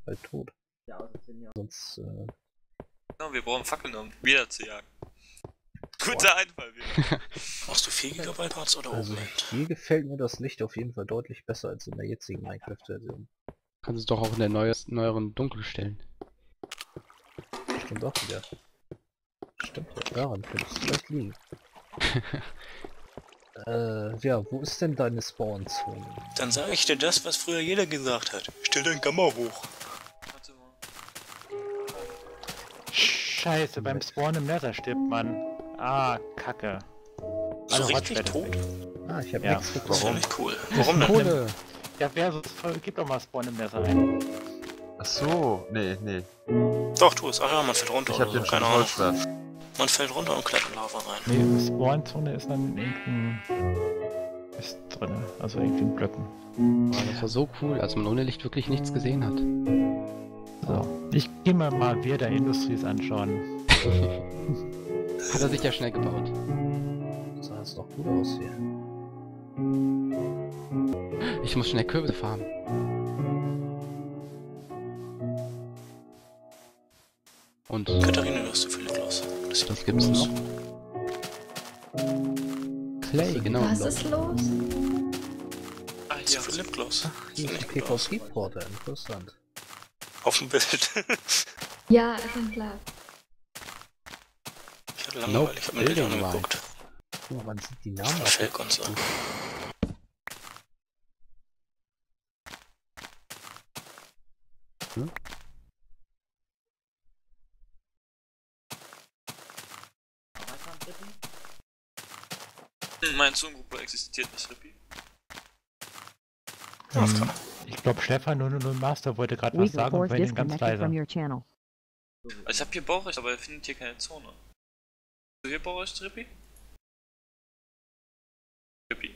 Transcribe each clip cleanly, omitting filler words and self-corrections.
bald tot. Ja, außer 10 Jahre. Sonst, Ja, wir brauchen Fackeln, um wieder zu jagen. Guter Einfall, wieder. Brauchst du 4 GB Parts oder also oben? hier gefällt mir das Licht auf jeden Fall deutlich besser als in der jetzigen Minecraft-Version. Kannst es doch auch in der neueren Dunkel stellen. Stimmt auch wieder. Stimmt ja, daran könnte es vielleicht liegen. Ja, wo ist denn deine Spawn-Zone? Dann sage ich dir das, was früher jeder gesagt hat. Stell dein Gamma hoch. Warte mal. Scheiße, beim Spawn im Nether stirbt man. Ah, Kacke. So richtig Rotschwerte tot? Ah, ich habe Ja. nichts Das bekommen. finde ich cool. Warum denn? Kohle! Ja, gib doch mal Spawn im Nether ein. Ach so, nee. Doch, tu es. Ach ja, man fällt runter Ich oder hab so. den schon Keine Ahnung. Holzschwert. Man fällt runter und klettert Lava rein. Nee, Spawn-Zone ist dann in irgendein... ist drin, also irgendwie in Blöcken. Oh, das war so cool, als man ohne Licht wirklich nichts gesehen hat. So, ich gehe mir mal Weirder Industries anschauen. Hat er sich ja schnell gebaut. Sah es doch gut aus hier. Ich muss schnell Kürbisse farmen. Und Katharina, du hast zu viele Glas. das gibt's noch. Clay, genau. Was ist los? Ah, hier Zu hast viel du. Lipgloss. Hier ist ein PvP-Porter, interessant. Auf dem Bild. Ja, schon klar. Ich hatte Langeweile, ich habe mir Bilder Building angeguckt. Oh, man sieht die Namen Von auf. Felk und so. Meine Zungengruppe existiert nicht, Rippi. Ich glaube, Stefan 000 Master wollte gerade was sagen und war ganz leise. Also ich habe hier Baurecht, aber er findet hier keine Zone. Hast du hier Baurecht, Rippi? Rippi.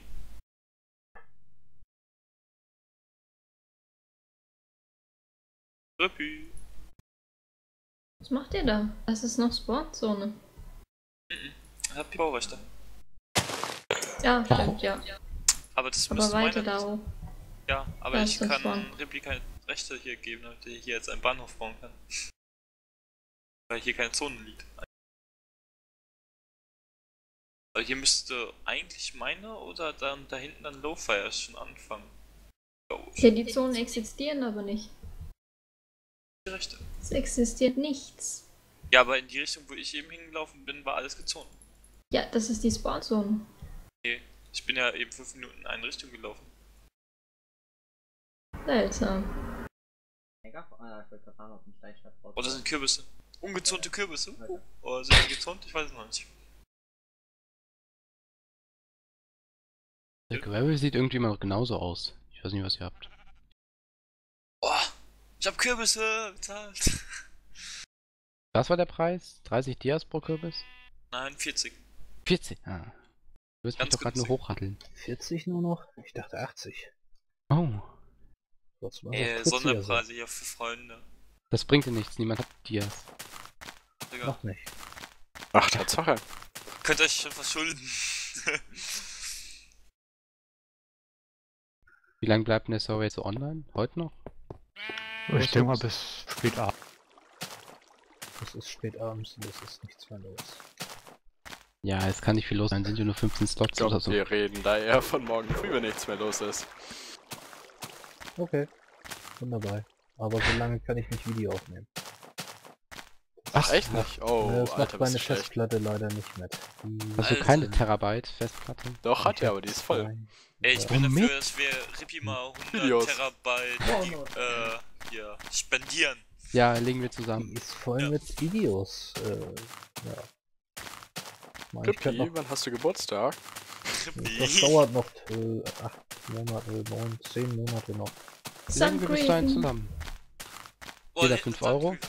Rippi. Was macht ihr da? Das ist noch Spawnzone. Ich hab hier Baurechte. Ja, stimmt, ja. Aber das Aber müsste weiter meine... da hoch. Ja, aber Da ich ist das kann Spawn. Rippi keine Rechte hier geben, damit er hier jetzt einen Bahnhof bauen kann. Weil hier keine Zone liegt. Aber hier müsste eigentlich meine oder dann da hinten dann Lowfire schon anfangen. Ja, die Zonen existieren aber nicht. Die Rechte. Es existiert nichts. Ja, aber in die Richtung, wo ich eben hingelaufen bin, war alles gezont. Ja, das ist die Spawnzone. Okay. Ich bin ja eben 5 Minuten in eine Richtung gelaufen. Seltsam. Ich wollte gerade fragen, ob ein Steinschwert braucht. Oh, das sind Kürbisse. Ungezonte Kürbisse. Oh, sind die gezont? Ich weiß es noch nicht. Der Gravel sieht irgendwie immer genauso aus. Ich weiß nicht, was ihr habt. Oh, ich hab Kürbisse bezahlt. Was war der Preis? 30 Dias pro Kürbis? Nein, 40. 40. Ah. Du wirst mich Ganz doch gerade nur günstig. hochratteln. 40 nur noch? Ich dachte 80. Oh. Trotzdem war es kurz Sonderpreise hier für Freunde. Das bringt dir nichts, niemand hat Dias. hier Digga, so. Noch nicht. Ach, Tatsache. könnt euch schon verschulden. Wie lange bleibt denn der Server jetzt so online? Heute noch? Ich denke mal bis spät abends. Es ist spät abends und es ist nichts mehr los. Ja, es kann nicht viel los sein, sind ja nur 15 Ich Slots glaube, oder so. wir reden da eher von morgen früh, wenn nichts mehr los ist. Okay. Wunderbar. Aber so lange kann ich nicht Video aufnehmen. Ach, echt nicht? Oh, Das macht Alter, bist meine du schlecht. Festplatte leider nicht mit. Die Hast du Alter. keine Terabyte Festplatte? Doch, hat ich er, hab aber die ist voll. zwei. Ey, ich bin Warum dafür, mit? dass wir Rippi mal 100 Videos. Terabyte hier spendieren. Ja, legen wir Die zusammen. ist voll Ja. mit Videos. Ja. Mann, ich könnte Pippi, noch, wann hast du Geburtstag? das Rippi. dauert noch 8 Monate, 9, 10 Monate noch. Legen wir bis dahin Suncreven. zusammen. Oh, Jeder hinten 5 Euro? Sandgüfer.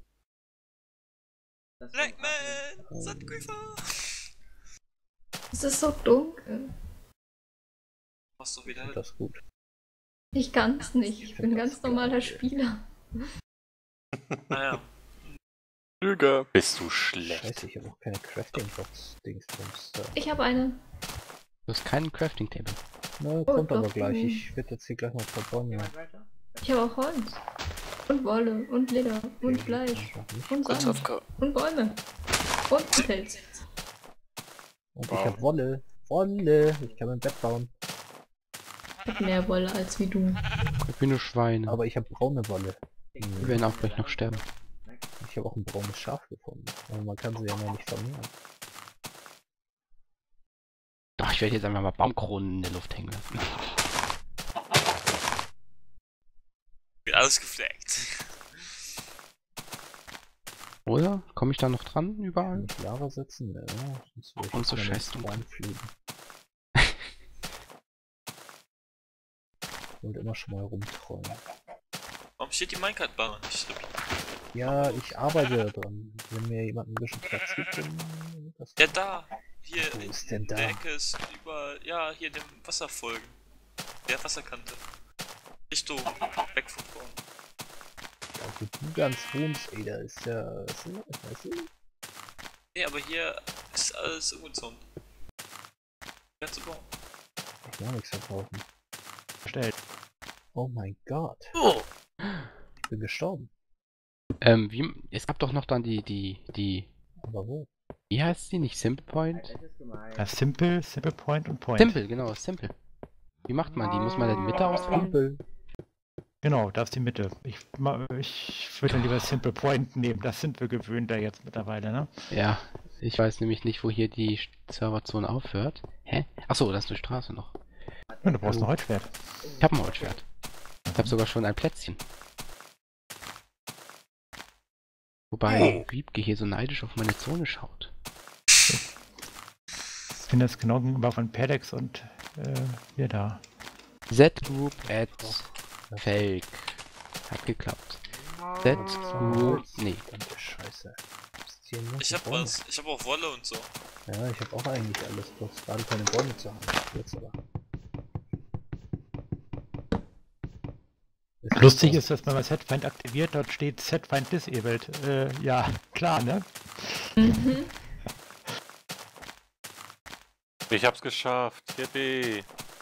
Das Blackman! Sandgüfer! Es ist so dunkel. Machst du wieder? Das ist gut. Ich kann's nicht. Ich bin ein ganz normaler Spieler. Naja. Lüge. Bist du schlecht? Scheiße, ich habe auch keine Crafting-Box-Dingsbums da. Ich habe eine. Du hast keinen Crafting Table. Na, kommt doch, aber gleich. hm. Ich werde jetzt hier gleich mal verbauen. Ja. Ich habe auch Holz. Und Wolle. Und Leder. Und Fleisch. Und Kurz Sand. auf Und Bäume. Und Hotels. Und Wow. ich hab Wolle. Wolle. Ich kann mein Bett bauen. Ich hab mehr Wolle als wie du. Ich bin nur Schweine. Aber ich habe braune Wolle. Die werden auch gleich noch sterben. Ich habe auch ein braunes Schaf gefunden. Aber man kann sie ja noch nicht vermehren. Doch, ich werde jetzt einfach mal Baumkronen in der Luft hängen lassen. Wird alles gefleckt. Oder? Komme ich da noch dran Kann überall? ich Lava setzen? Ja, sonst würde ich Und so jetzt scheiß gerne reinfliegen. Und immer schon mal rumträumen. Warum steht die Minecart-Bar nicht drin? Ja, ich arbeite dran. Wenn mir jemand ein bisschen Platz gibt, dann... Das Ja, da! Hier Wo in ist denn da? der Ecke ist über, ja, hier dem Wasser folgen. Der Wasserkante. Richtung, weg vom Baum. Also du ganz wohnst, ey, da ist ja... Weißt du? Nee, aber hier ist alles ungezont. Ganze Baum. Ich will auch nichts verkaufen. Bestellt. Oh mein Gott. Oh! Ich bin gestorben. Es gab doch noch dann die, Aber wo? wie heißt die? Nicht Simple Point? Das ist gemein. Ja, Simple Point und Point. Simple, genau, Simple. Wie macht man die? Muss man da die Mitte auswählen? Kumpel. Genau, da ist die Mitte. Ich würde dann lieber Simple Point nehmen. Das sind wir gewöhnt da jetzt mittlerweile, ne? Ja, ich weiß nämlich nicht, wo hier die Serverzone aufhört. Hä? Achso, das ist eine Straße noch. Ja, du brauchst ein Holzschwert. Ich habe ein Holzschwert. Ich habe sogar schon ein Plätzchen. Wobei Wiebke hier so neidisch auf meine Zone schaut. Ich finde das genau gegenüber von Perdex und hier da. Z-Group at Fake. Hat geklappt. Z-Group. Nee. Verdammte Scheiße. Was ist hier los Ich mit hab Bäumen? was. Ich hab auch Wolle und so. Ja, ich habe auch eigentlich alles. Bloß gerade keine Bäume zu haben. Jetzt aber. Lustig ist, dass man das Setfind aktiviert, dort steht Setfind disabled. Ja, klar, ne? Mhm. Ich hab's geschafft. Yippie.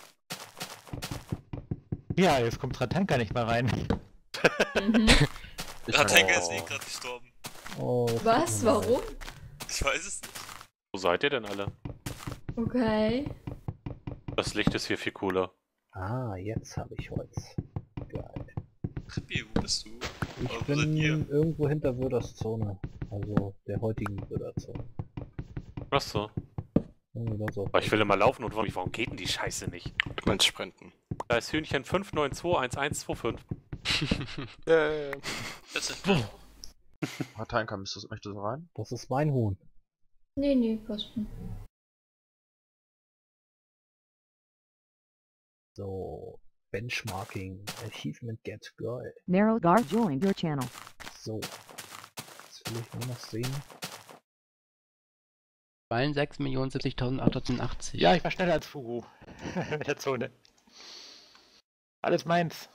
Ja, jetzt kommt Ratanka nicht mehr rein. Mhm. Ratenka ist eh gerade gestorben. Oh, das Was? tut mir leid. Warum? Ich weiß es nicht. Wo seid ihr denn alle? Okay. Das Licht ist hier viel cooler. Ah, jetzt habe ich Holz. Geil. Krippi, wo bist du? Ich Wo bin seid ihr? irgendwo hinter Würders Zone. Also der heutigen Würder Zone. Achso. Irgendwie da so. Aber ich will immer laufen und warum geht denn die Scheiße nicht? Du meinst Sprinten. Da ist Hühnchen 5921125. Das ist nicht Ratanka, möchtest du rein? Das ist mein Huhn. Nee, passt schon. So. Benchmarking. Achievement get geil. Narrowgar joined your channel. So. Jetzt will ich nur noch sehen. 6.070.880. Ja, ich war schneller als Fugu. Mit der Zone. Alles meins.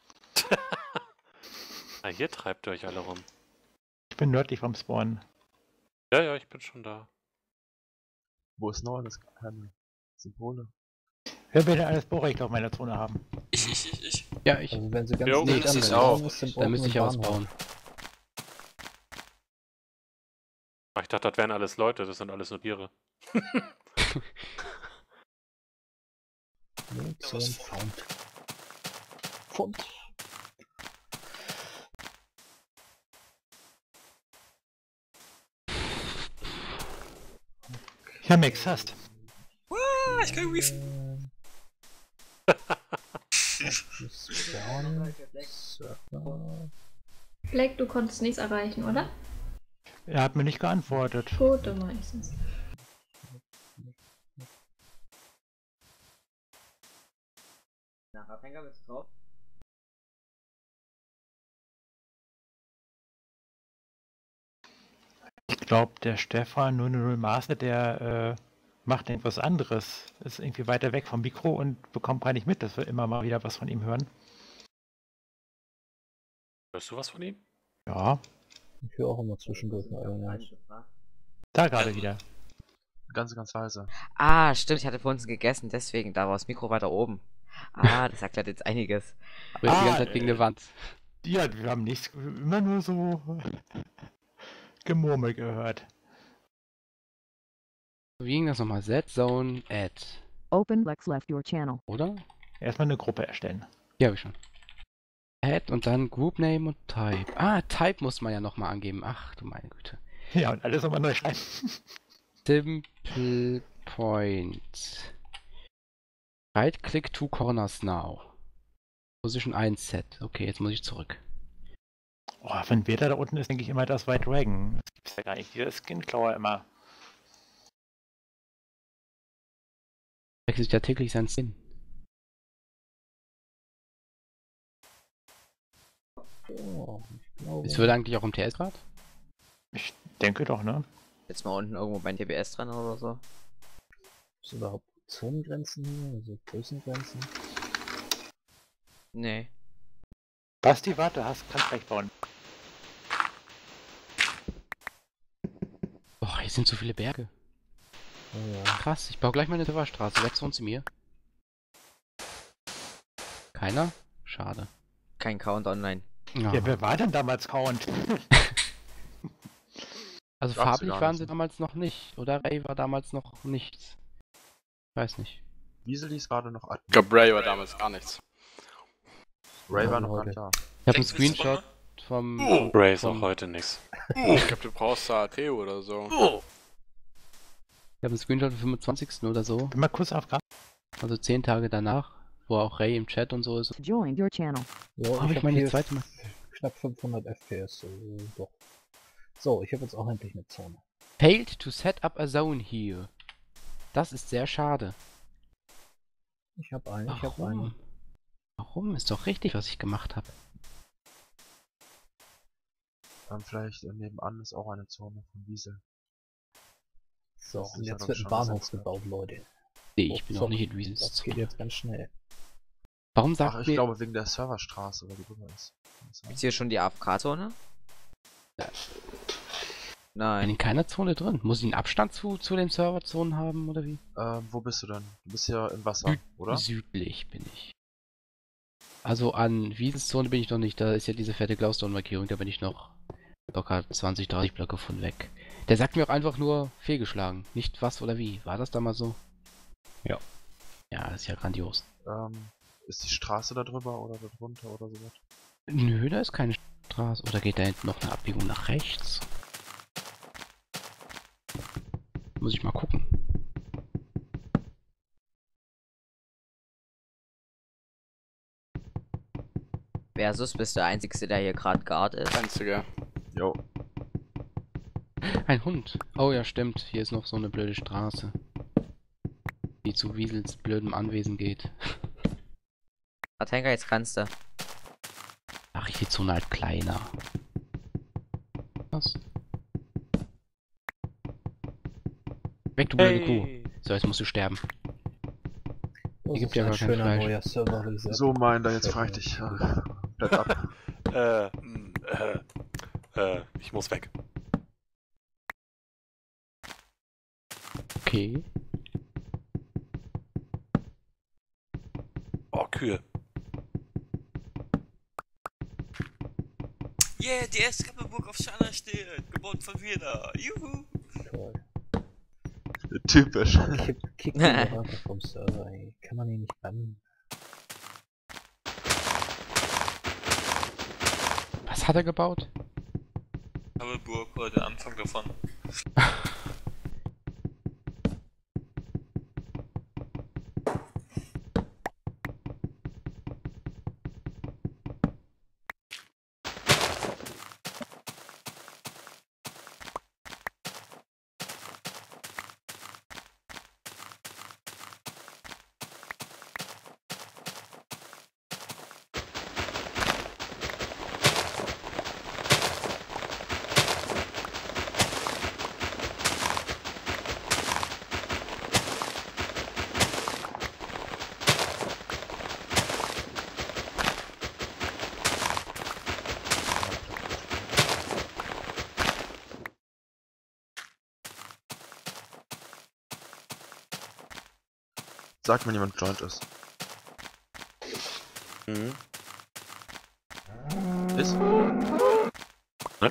Na, hier treibt ihr euch alle rum. Ich bin nördlich vom Spawn. Ja, ich bin schon da. Wo ist noch alles keine Symbole? Wer will denn alles Borecht auf meiner Zone haben? Ich. Ja, ich. Also wenn sie ganz Jo, dicht das an ist der auch. Zone ist, Dann brauchen müsste ich wir einen ausbauen. Ach, ich dachte, das wären alles Leute, das sind alles nur Tiere. Bahnhof. Zone found. Fund. Ja, Mix hast. Ah, ich kann reefen. Spawn. Server. Fleck, du konntest nichts erreichen, oder? Er hat mir nicht geantwortet. Gut, dann meistens. Na, Ratenka, bist du drauf? Ich glaube, der Stefan 000 Master, der macht irgendwas anderes. Ist irgendwie weiter weg vom Mikro und bekommt gar nicht mit, dass wir immer mal wieder was von ihm hören. Hörst du was von ihm? Ja, Ich höre auch immer zwischendurch mal irgendwas. da gerade wieder. Ganz leise. Ah, stimmt, ich hatte vorhin gegessen, deswegen, da war das Mikro weiter oben. Ah, das erklärt jetzt einiges. Aber jetzt die ganze Zeit gegen eine Wand. Ja, wir haben nichts, immer nur so Gemurmel gehört. Wie ging das nochmal? Z-Zone Add. Open Lex left your channel. Oder? Erstmal eine Gruppe erstellen. Ja, habe ich schon. Add und dann Group Name und Type. Ah, Type muss man ja nochmal angeben. Ach du meine Güte. Ja, und alles nochmal neu schreiben. Simple Point. Right click two corners now. Position 1 set. Okay, jetzt muss ich zurück. Oh, wenn wer da unten ist, denke ich immer, das White Dragon. Das gibt's ja gar nicht. Dieser Skinklaue immer. Wechselt ja täglich sein Skin. Oh, ich glaube... Es würde eigentlich auch im TS gerade? Ich denke doch, ne? Jetzt mal unten irgendwo beim TBS dran oder so. Ist überhaupt Zonengrenzen hier? Also Größengrenzen? Nee. Basti, warte, kannst gleich bauen. Boah, hier sind so viele Berge. Oh ja. Krass, ich baue gleich mal eine Silberstraße. Wer zu mir? Keiner? Schade. Kein Count online. Ja. Ja, wer war denn damals Count? Also Gab's farblich gar waren nicht, sie ne? damals noch nicht. Oder Ray war damals noch nichts. Weiß nicht. Weasley ist gerade noch Ich Admin. glaube, Ray war damals gar nichts. Ray Ja, war noch gar heute. nicht da. Ich habe einen Denkst du, das Screenshot vom... Ray ist auch heute nix. Ich glaube, du brauchst da AT oder so. Ich habe einen Screenshot vom 25. oder so. Bin mal kurz auf Grad. Also 10 Tage danach, wo auch Ray im Chat und so ist. Joined your channel. Ja, Habe ich hab meine hier zweite Mal. knapp 500 FPS, also doch. So, ich habe jetzt auch endlich eine Zone. Failed to set up a zone here. Das ist sehr schade. Ich habe eine, ich habe eine. Warum? Warum? Ist doch richtig, was ich gemacht habe. Vielleicht nebenan ist auch eine Zone von Wiesel. So, Das und ist ja jetzt doch wird ein schon Bahnhof gesetzt, ne? gebaut, Leute. Nee, ich bin so, auch nicht in Reasons. Das geht jetzt ganz schnell. Warum Ach, sagt ich mir... glaube wegen der Serverstraße, weil die drüber ist. Ist hier schon die AFK-Zone? bin Nein. in keiner Zone drin. Muss ich einen Abstand zu den Serverzonen haben, oder wie? Wo bist du denn? Du bist ja im Wasser, oder? Südlich bin ich. Also an Wiesens Zone bin ich noch nicht. Da ist ja diese fette Glowstone-Markierung. Da bin ich noch locker 20, 30 Blöcke von weg. Der sagt mir auch einfach nur fehlgeschlagen. Nicht was oder wie. War das damals so? Ja. Ja, ist ja grandios. Ist die Straße da drüber oder da drunter oder sowas? Nö, da ist keine Straße. Oder geht da hinten noch eine Abbiegung nach rechts? Muss ich mal gucken. Versus bist der Einzige, der hier gerade Guard ist. Einziger. Jo. Ein Hund. Oh ja, stimmt. Hier ist noch so eine blöde Straße. Die zu Wiesels blödem Anwesen geht. Ratenka, jetzt kannst du. Ach, ich die Zone halt kleiner. Was? Weg, du blöde Kuh. So, jetzt musst du sterben. Das Hier gibt's ist ja ein gar kein schöner Fleisch. neuer Server-Reset. So, da jetzt frage ich dich. Bleib ab. Ich muss weg. Okay. Oh, Kühe. Yeah, die erste Kappenburg auf Schana steht. Gebaut von Wiener. Juhu. Toll. Typisch. Kick den doch einfach vom Server, ey. Kann man ihn nicht bannen. Was hat er gebaut? Kappenburg oder der Anfang davon. Sagt, wenn jemand joint ist. Mhm. Ist? Ne?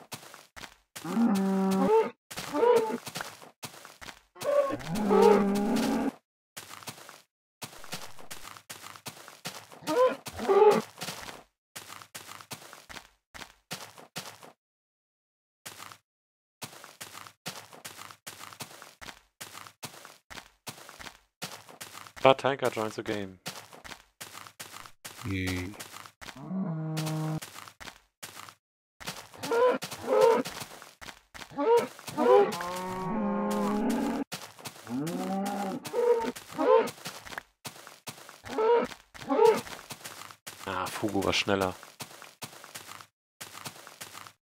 Tanker joins the game. Ah, Fugu war schneller.